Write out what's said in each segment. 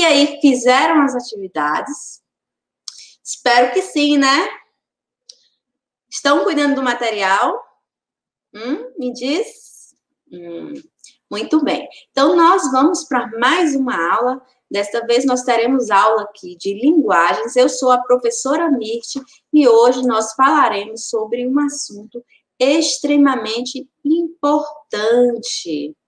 E aí, fizeram as atividades? Espero que sim, né? Estão cuidando do material? Me diz? Muito bem. Então, nós vamos para mais uma aula. Desta vez, nós teremos aula aqui de linguagens. Eu sou a professora Mirte e hoje nós falaremos sobre um assunto extremamente importante.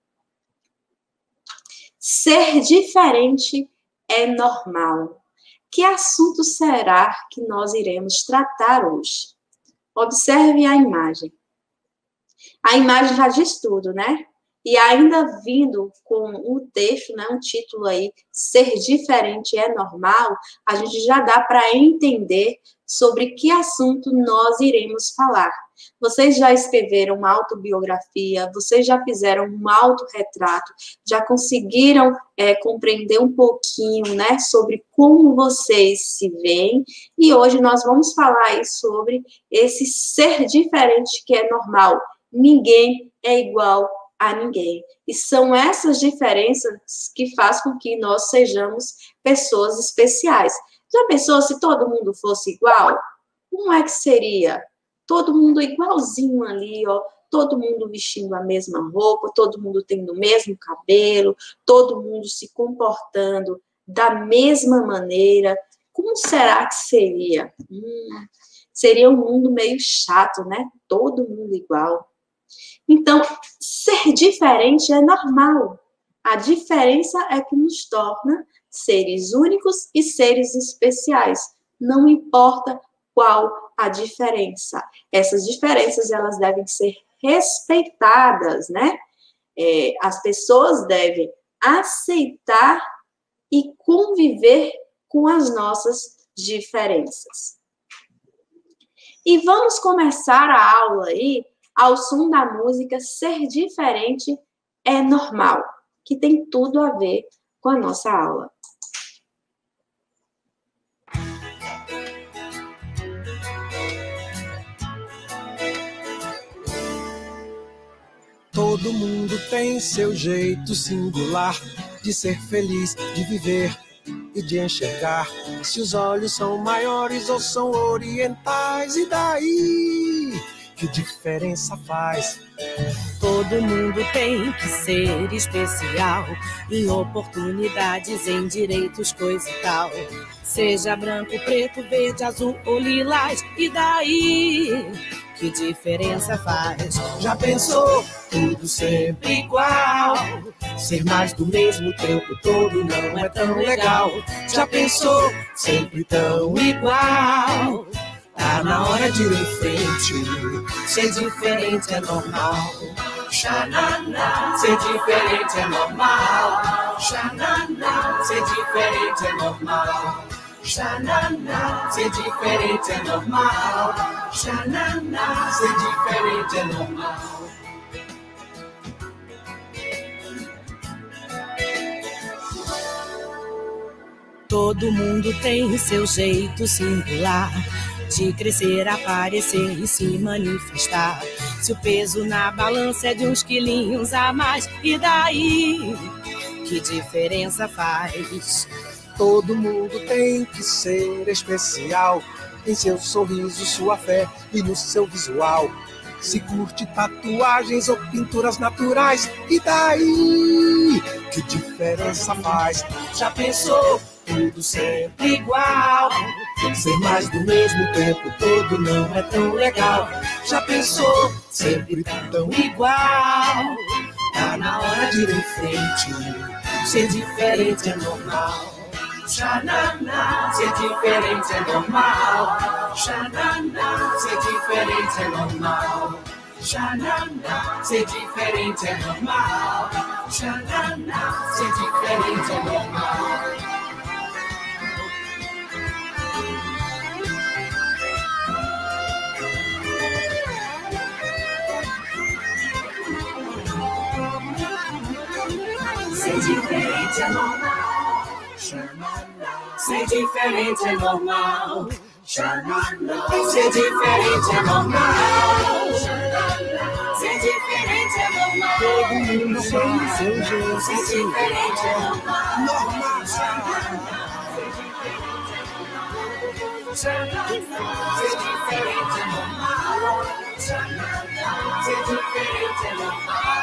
Ser diferente é normal. Que assunto será que nós iremos tratar hoje? Observe a imagem. A imagem já diz tudo, né? E ainda vindo com um texto, né, um título aí, ser diferente é normal, a gente já dá para entender sobre que assunto nós iremos falar. Vocês já escreveram uma autobiografia, vocês já fizeram um autorretrato, já conseguiram compreender um pouquinho, né, sobre como vocês se veem, e hoje nós vamos falar aí sobre esse ser diferente que é normal. Ninguém é igual a ninguém. E são essas diferenças que fazem com que nós sejamos pessoas especiais. Já pensou se todo mundo fosse igual? Como é que seria? Todo mundo igualzinho ali, ó, todo mundo vestindo a mesma roupa, todo mundo tendo o mesmo cabelo, todo mundo se comportando da mesma maneira. Como será que seria? Seria um mundo meio chato, né? Todo mundo igual. Então, ser diferente é normal. A diferença é que nos torna seres únicos e seres especiais. Não importa qual a diferença. Essas diferenças, elas devem ser respeitadas, né? As pessoas devem aceitar e conviver com as nossas diferenças. E vamos começar a aula aí ao som da música Ser Diferente é Normal, que tem tudo a ver com a nossa aula. Todo mundo tem seu jeito singular de ser feliz, de viver e de enxergar. Se os olhos são maiores ou são orientais, e daí? Que diferença faz? Todo mundo tem que ser especial em oportunidades, em direitos, coisa e tal. Seja branco, preto, verde, azul ou lilás, e daí? Que diferença faz? Já pensou? Tudo sempre igual. Ser mais do mesmo tempo todo não é tão legal. Já pensou? Sempre tão igual. Tá na hora de ir em frente. Ser diferente é normal. Xananá. Ser diferente é normal. Xananá. Ser diferente é normal. Xananá. Ser diferente é normal. Xananá. Ser diferente é normal. Todo mundo tem seu jeito singular de crescer, aparecer e se manifestar. Se o peso na balança é de uns quilinhos a mais, e daí? Que diferença faz? Todo mundo tem que ser especial em seu sorriso, sua fé e no seu visual. Se curte tatuagens ou pinturas naturais, e daí? Que diferença faz? Já pensou? Tudo sempre igual. Ser mais do mesmo tempo todo não é tão legal. Já pensou? Sempre tão igual. Tá na hora de ir em frente. Ser diferente é normal. Xananá. Ser diferente é normal. Xananá. Ser diferente é normal. Xananá. Ser diferente é normal. Xananá. Ser diferente é normal. Ser diferente é normal. Ser diferente é normal. Ser diferente é normal. Ser diferente é normal. Todo mundo tem seu jeito singular. Normal. Ser diferente é normal. Ser diferente é normal.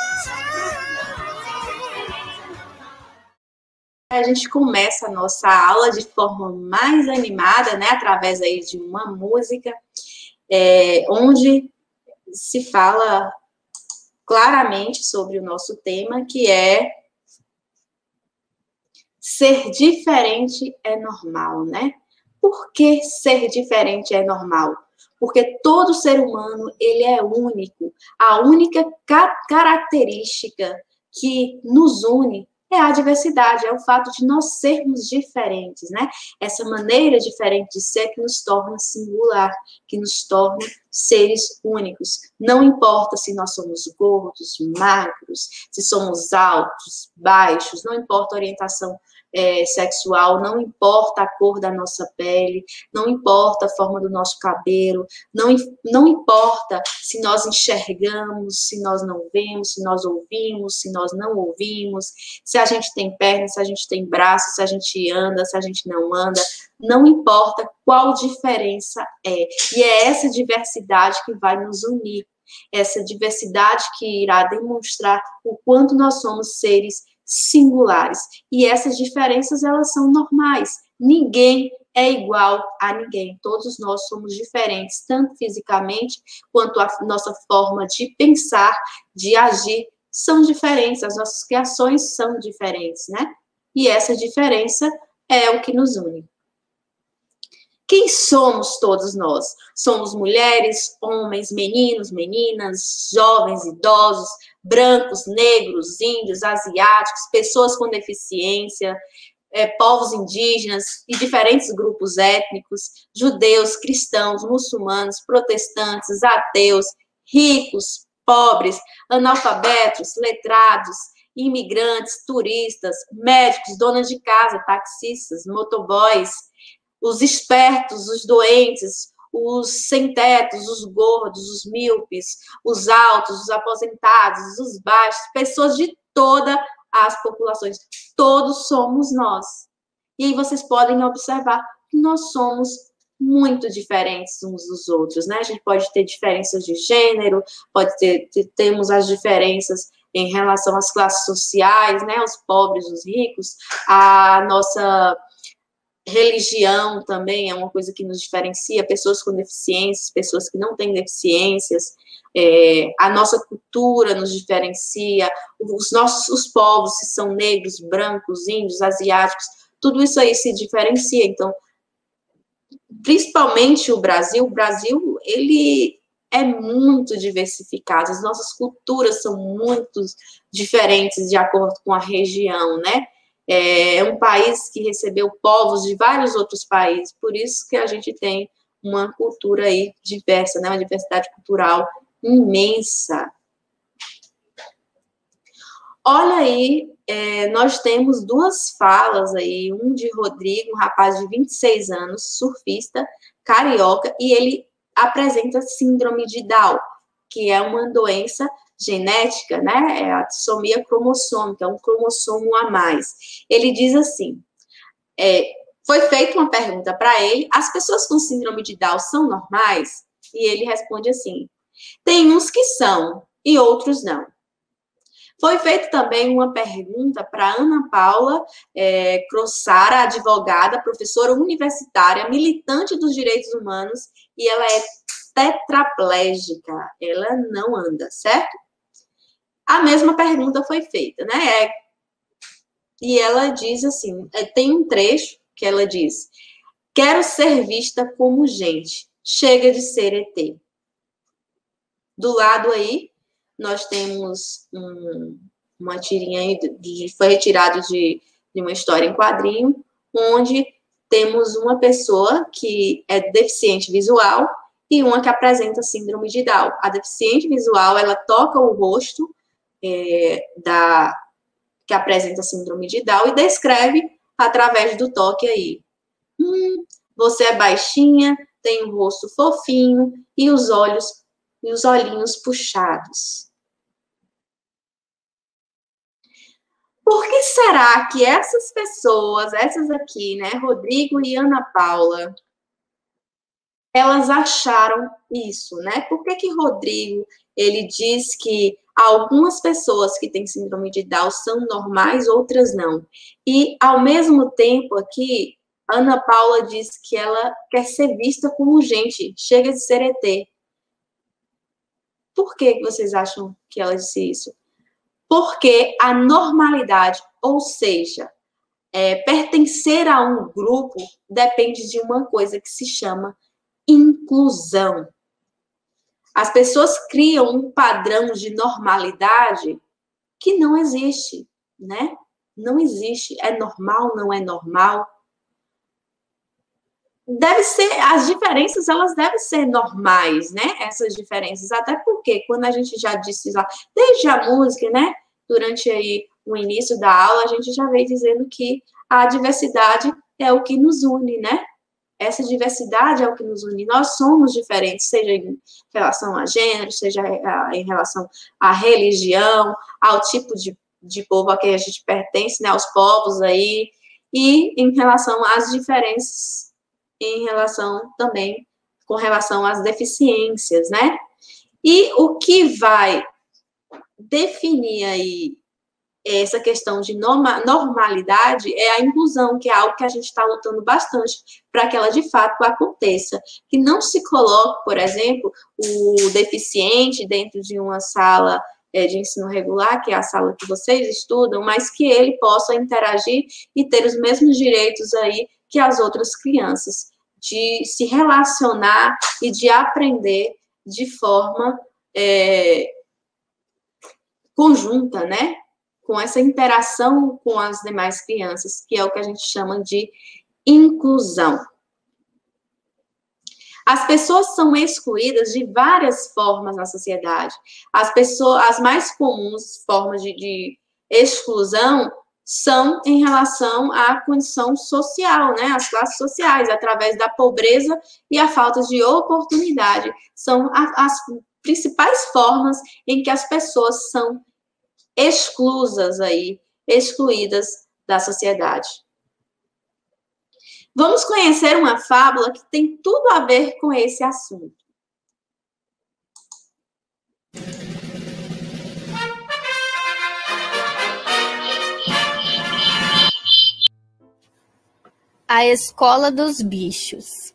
A gente começa a nossa aula de forma mais animada, né, através aí de uma música, onde se fala claramente sobre o nosso tema, que é ser diferente é normal, né? Por que ser diferente é normal? Porque todo ser humano, ele é único. A única característica que nos une é a diversidade, é o fato de nós sermos diferentes, né? Essa maneira diferente de ser que nos torna singular, que nos torna seres únicos. Não importa se nós somos gordos, magros, se somos altos, baixos, não importa a orientação sexual, não importa a cor da nossa pele, não importa a forma do nosso cabelo, não importa se nós enxergamos, se nós não vemos, se nós ouvimos, se nós não ouvimos, se a gente tem pernas, se a gente tem braços, se a gente anda, se a gente não anda, não importa qual diferença é. E é essa diversidade que vai nos unir, essa diversidade que irá demonstrar o quanto nós somos seres singulares. E essas diferenças, elas são normais. Ninguém é igual a ninguém. Todos nós somos diferentes, tanto fisicamente, quanto a nossa forma de pensar, de agir, são diferentes. As nossas criações são diferentes, né? E essa diferença é o que nos une. Quem somos todos nós? Somos mulheres, homens, meninos, meninas, jovens, idosos, brancos, negros, índios, asiáticos, pessoas com deficiência, povos indígenas e diferentes grupos étnicos, judeus, cristãos, muçulmanos, protestantes, ateus, ricos, pobres, analfabetos, letrados, imigrantes, turistas, médicos, donas de casa, taxistas, motoboys, os espertos, os doentes, os sem-tetos, os gordos, os míopes, os altos, os aposentados, os baixos, pessoas de todas as populações. Todos somos nós. E aí vocês podem observar que nós somos muito diferentes uns dos outros, né? A gente pode ter diferenças de gênero, temos as diferenças em relação às classes sociais, né? Os pobres, os ricos, a nossa religião também é uma coisa que nos diferencia, pessoas com deficiências, pessoas que não têm deficiências, a nossa cultura nos diferencia, os povos, se são negros, brancos, índios, asiáticos, tudo isso aí se diferencia. Então, principalmente o Brasil, ele é muito diversificado, as nossas culturas são muito diferentes de acordo com a região, né? É um país que recebeu povos de vários outros países, por isso que a gente tem uma cultura aí diversa, né? Uma diversidade cultural imensa. Olha aí, nós temos duas falas aí, um de Rodrigo, um rapaz de 26 anos, surfista, carioca, e ele apresenta síndrome de Down, que é uma doença genética, né? É a dissomia cromossômica, é um cromossomo a mais. Ele diz assim, foi feita uma pergunta para ele, as pessoas com síndrome de Down são normais? E ele responde assim, tem uns que são e outros não. Foi feita também uma pergunta para Ana Paula Crossara, advogada, professora universitária, militante dos direitos humanos, e ela é tetraplégica, ela não anda, certo? A mesma pergunta foi feita, né? E ela diz assim, tem um trecho que ela diz, quero ser vista como gente, chega de ser ET. Do lado aí, nós temos uma tirinha aí, foi retirado de uma história em quadrinho, onde temos uma pessoa que é deficiente visual e uma que apresenta síndrome de Down. A deficiente visual, ela toca o rosto que apresenta síndrome de Down e descreve através do toque aí. Você é baixinha, tem um rosto fofinho e os olhinhos puxados. Por que será que essas pessoas, essas aqui, né, Rodrigo e Ana Paula, elas acharam isso, né? Por que que Rodrigo, ele diz que algumas pessoas que têm síndrome de Down são normais, outras não? E, ao mesmo tempo, aqui, Ana Paula diz que ela quer ser vista como gente, chega de ser ET. Por que vocês acham que ela disse isso? Porque a normalidade, ou seja, pertencer a um grupo, depende de uma coisa que se chama inclusão. As pessoas criam um padrão de normalidade que não existe, né? Não existe. É normal, não é normal. Deve ser, as diferenças, elas devem ser normais, né? Essas diferenças, até porque, quando a gente já disse lá, desde a música, né? Durante aí o início da aula, a gente já veio dizendo que a diversidade é o que nos une, né? Essa diversidade é o que nos une. Nós somos diferentes, seja em relação a gênero, seja em relação à religião, ao tipo de povo a que a gente pertence, né? Aos povos aí, e em relação às diferenças em relação também com relação às deficiências, né? E o que vai definir aí essa questão de normalidade é a inclusão, que é algo que a gente está lutando bastante para que ela de fato aconteça. Que não se coloque, por exemplo, o deficiente dentro de uma sala de ensino regular, que é a sala que vocês estudam, mas que ele possa interagir e ter os mesmos direitos aí que as outras crianças, de se relacionar e de aprender de forma conjunta, né? Com essa interação com as demais crianças, que é o que a gente chama de inclusão. As pessoas são excluídas de várias formas na sociedade. As mais comuns formas de exclusão são em relação à condição social, né? As classes sociais, através da pobreza e a falta de oportunidade. São as principais formas em que as pessoas são exclusas aí, excluídas da sociedade. Vamos conhecer uma fábula que tem tudo a ver com esse assunto. A Escola dos Bichos.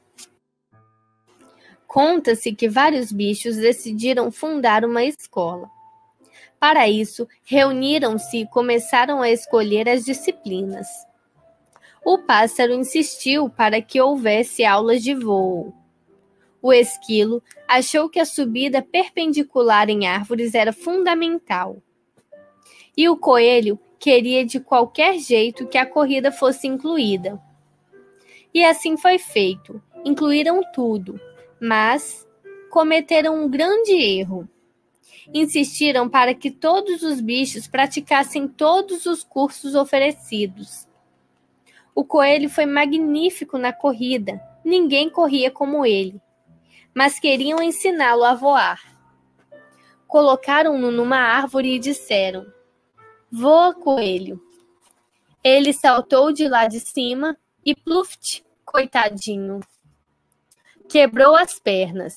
Conta-se que vários bichos decidiram fundar uma escola. Para isso, reuniram-se e começaram a escolher as disciplinas. O pássaro insistiu para que houvesse aulas de voo. O esquilo achou que a subida perpendicular em árvores era fundamental. E o coelho queria de qualquer jeito que a corrida fosse incluída. E assim foi feito. Incluíram tudo, mas cometeram um grande erro. Insistiram para que todos os bichos praticassem todos os cursos oferecidos. O coelho foi magnífico na corrida, ninguém corria como ele, mas queriam ensiná-lo a voar. Colocaram-no numa árvore e disseram: "Voa, coelho." Ele saltou de lá de cima e pluft, coitadinho, quebrou as pernas.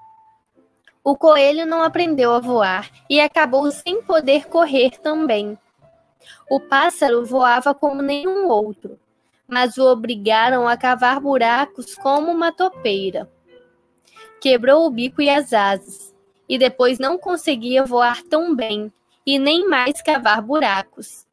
O coelho não aprendeu a voar e acabou sem poder correr também. O pássaro voava como nenhum outro, mas o obrigaram a cavar buracos como uma topeira. Quebrou o bico e as asas, e depois não conseguia voar tão bem e nem mais cavar buracos.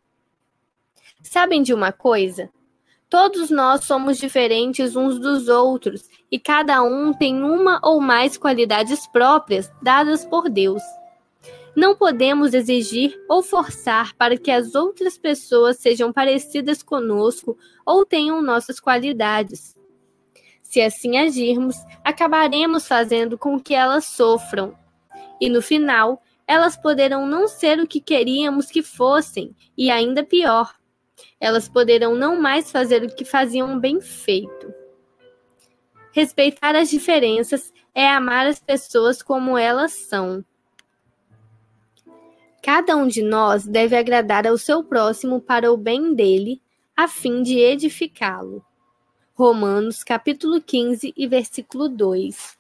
Sabem de uma coisa? Todos nós somos diferentes uns dos outros e cada um tem uma ou mais qualidades próprias dadas por Deus. Não podemos exigir ou forçar para que as outras pessoas sejam parecidas conosco ou tenham nossas qualidades. Se assim agirmos, acabaremos fazendo com que elas sofram. E no final, elas poderão não ser o que queríamos que fossem, e ainda pior, elas poderão não mais fazer o que faziam bem feito. Respeitar as diferenças é amar as pessoas como elas são. Cada um de nós deve agradar ao seu próximo para o bem dele, a fim de edificá-lo. Romanos, capítulo 15 e versículo 2.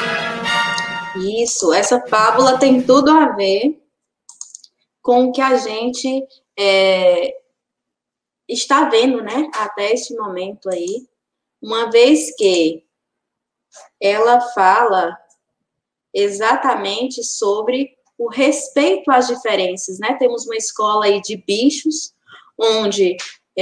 Isso, essa fábula tem tudo a ver com o que a gente está vendo, né, até este momento aí, uma vez que ela fala exatamente sobre o respeito às diferenças, né? Temos uma escola aí de bichos, onde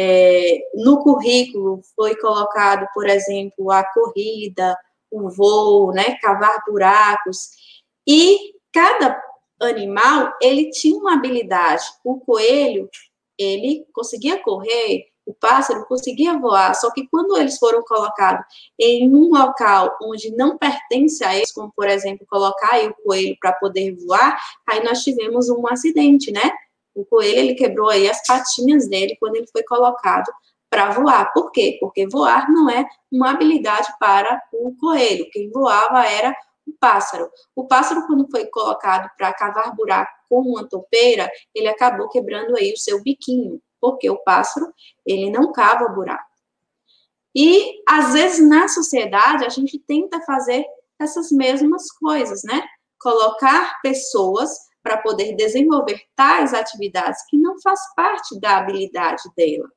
no currículo foi colocado, por exemplo, a corrida, o voo, né? Cavar buracos, e cada animal, ele tinha uma habilidade. O coelho, ele conseguia correr, o pássaro conseguia voar, só que quando eles foram colocados em um local onde não pertence a eles, como, por exemplo, colocar aí o coelho para poder voar, aí nós tivemos um acidente, né? O coelho, ele quebrou aí as patinhas dele quando ele foi colocado para voar. Por quê? Porque voar não é uma habilidade para o coelho. Quem voava era o pássaro. O pássaro, quando foi colocado para cavar buraco com uma topeira, ele acabou quebrando aí o seu biquinho, porque o pássaro, ele não cava buraco. E, às vezes, na sociedade, a gente tenta fazer essas mesmas coisas, né? Colocar pessoas para poder desenvolver tais atividades que não faz parte da habilidade dela.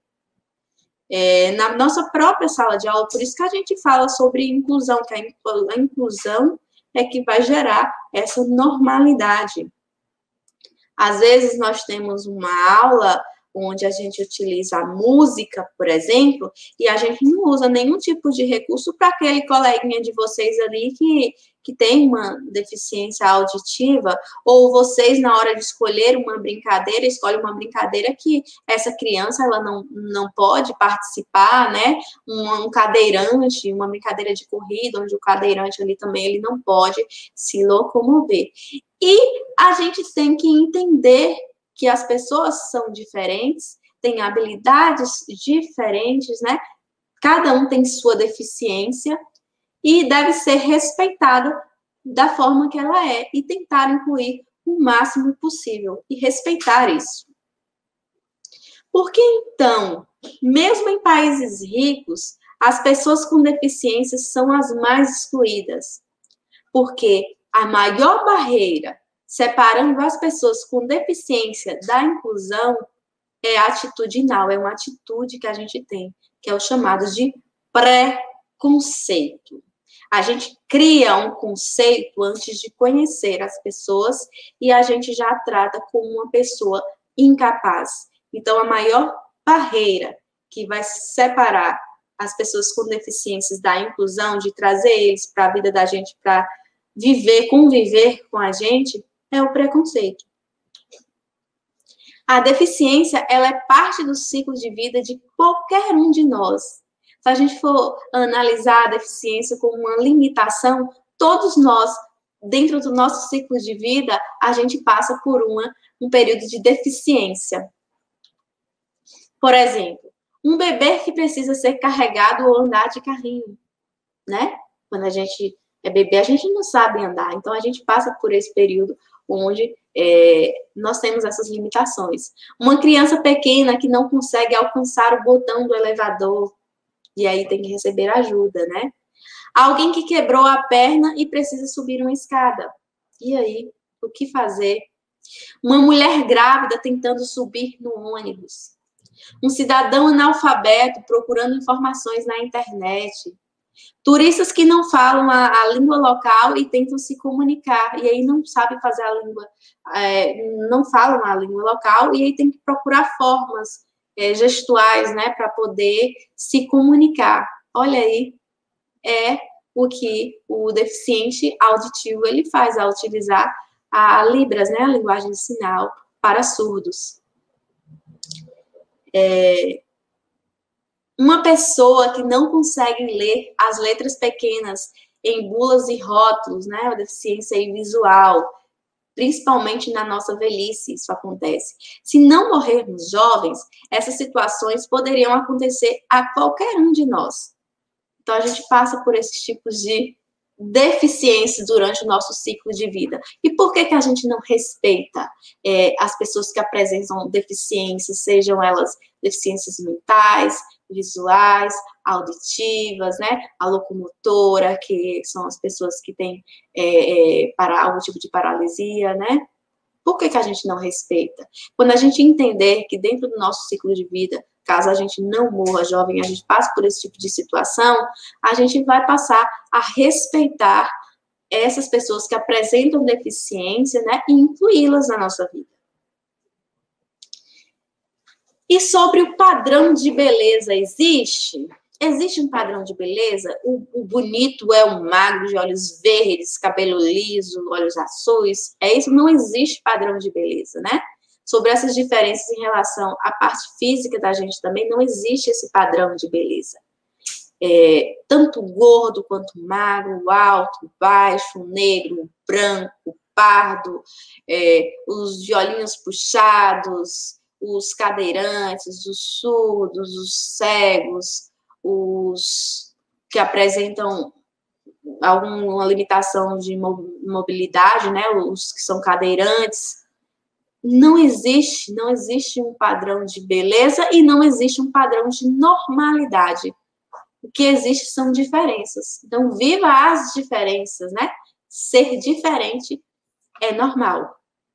Na nossa própria sala de aula, por isso que a gente fala sobre inclusão, que a inclusão é que vai gerar essa normalidade. Às vezes, nós temos uma aula onde a gente utiliza a música, por exemplo, e a gente não usa nenhum tipo de recurso para aquele coleguinha de vocês ali que tem uma deficiência auditiva, ou vocês, na hora de escolher uma brincadeira, escolhem uma brincadeira que essa criança ela não pode participar, né? Um cadeirante, uma brincadeira de corrida, onde o cadeirante ali também ele não pode se locomover. E a gente tem que entender que as pessoas são diferentes, têm habilidades diferentes, né? Cada um tem sua deficiência e deve ser respeitada da forma que ela é e tentar incluir o máximo possível e respeitar isso. Porque, então, mesmo em países ricos, as pessoas com deficiências são as mais excluídas, porque a maior barreira separando as pessoas com deficiência da inclusão é atitudinal, é uma atitude que a gente tem, que é o chamado de preconceito. A gente cria um conceito antes de conhecer as pessoas e a gente já trata como uma pessoa incapaz. Então, a maior barreira que vai separar as pessoas com deficiências da inclusão, de trazer eles para a vida da gente, para conviver com a gente, é o preconceito. A deficiência, ela é parte do ciclo de vida de qualquer um de nós. Se a gente for analisar a deficiência como uma limitação, todos nós, dentro do nosso ciclo de vida, a gente passa por um período de deficiência. Por exemplo, um bebê que precisa ser carregado ou andar de carrinho, né? Quando a gente é bebê, a gente não sabe andar, então a gente passa por esse período onde nós temos essas limitações. Uma criança pequena que não consegue alcançar o botão do elevador, e aí tem que receber ajuda, né? Alguém que quebrou a perna e precisa subir uma escada. E aí, o que fazer? Uma mulher grávida tentando subir no ônibus. Um cidadão analfabeto procurando informações na internet. Turistas que não falam a língua local e tentam se comunicar, e aí não sabem fazer a língua, não falam a língua local, e aí tem que procurar formas gestuais, né, para poder se comunicar. Olha aí, é o que o deficiente auditivo ele faz ao utilizar a Libras, né, a linguagem de sinal para surdos. Uma pessoa que não consegue ler as letras pequenas em bulas e rótulos, né, a deficiência visual, principalmente na nossa velhice, isso acontece. Se não morrermos jovens, essas situações poderiam acontecer a qualquer um de nós. Então, a gente passa por esses tipos de deficiências durante o nosso ciclo de vida. E por que a gente não respeita as pessoas que apresentam deficiências, sejam elas deficiências mentais, visuais, auditivas, né? A locomotora, que são as pessoas que têm algum tipo de paralisia, né? Por que a gente não respeita? Quando a gente entender que dentro do nosso ciclo de vida, caso a gente não morra jovem, a gente passe por esse tipo de situação, a gente vai passar a respeitar essas pessoas que apresentam deficiência, né, e incluí-las na nossa vida. E sobre o padrão de beleza, existe? Existe um padrão de beleza? O bonito é o magro, de olhos verdes, cabelo liso, olhos azuis? É isso? Não existe padrão de beleza, né? Sobre essas diferenças em relação à parte física da gente também, não existe esse padrão de beleza. Tanto gordo quanto magro, alto, baixo, negro, branco, pardo, os de olhinhos puxados, os cadeirantes, os surdos, os cegos, os que apresentam alguma limitação de mobilidade, né? Os que são cadeirantes. Não existe um padrão de beleza e não existe um padrão de normalidade. O que existe são diferenças. Então, viva as diferenças, né? Ser diferente é normal.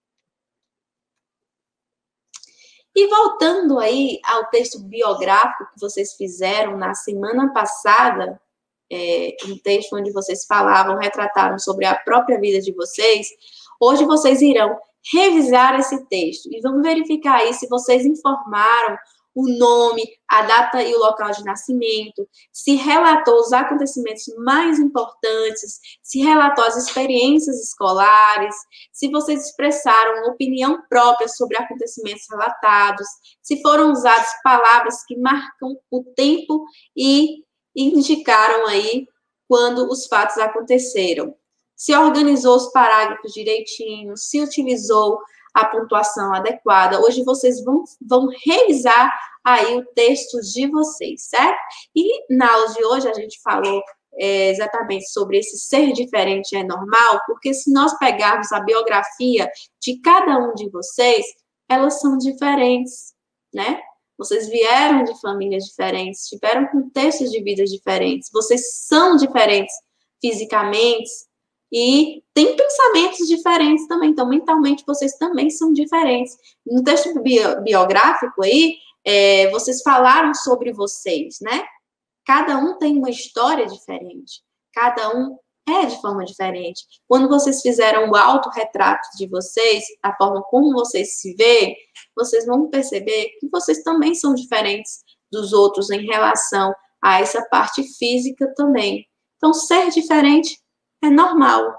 E voltando aí ao texto biográfico que vocês fizeram na semana passada, um texto onde vocês retrataram sobre a própria vida de vocês, hoje vocês irão revisar esse texto e vamos verificar aí se vocês informaram o nome, a data e o local de nascimento, se relatou os acontecimentos mais importantes, se relatou as experiências escolares, se vocês expressaram opinião própria sobre acontecimentos relatados, se foram usadas palavras que marcam o tempo e indicaram aí quando os fatos aconteceram. Se organizou os parágrafos direitinho, se utilizou a pontuação adequada. Hoje vocês vão revisar aí o texto de vocês, certo? E na aula de hoje a gente falou exatamente sobre esse ser diferente é normal, porque se nós pegarmos a biografia de cada um de vocês, elas são diferentes, né? Vocês vieram de famílias diferentes, tiveram contextos de vidas diferentes, vocês são diferentes fisicamente, e tem pensamentos diferentes também, então mentalmente vocês também são diferentes. No texto biográfico aí, vocês falaram sobre vocês, né? Cada um tem uma história diferente, cada um é de forma diferente. Quando vocês fizeram o autorretrato de vocês, a forma como vocês se veem, vocês vão perceber que vocês também são diferentes dos outros em relação a essa parte física também. Então, ser diferente é normal.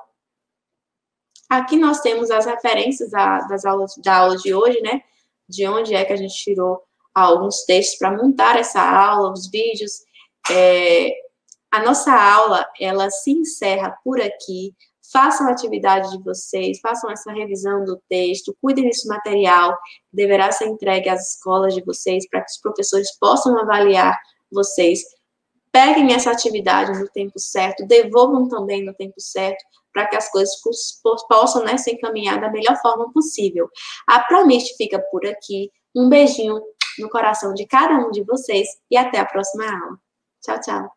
Aqui nós temos as referências da aula de hoje, né? De onde é que a gente tirou alguns textos para montar essa aula, os vídeos. A nossa aula, ela se encerra por aqui. Façam a atividade de vocês, façam essa revisão do texto, cuidem desse material, que deverá ser entregue às escolas de vocês, para que os professores possam avaliar vocês. Peguem essa atividade no tempo certo, devolvam também no tempo certo, para que as coisas possam, né, ser encaminhadas da melhor forma possível. A Promist fica por aqui. Um beijinho no coração de cada um de vocês e até a próxima aula. Tchau, tchau.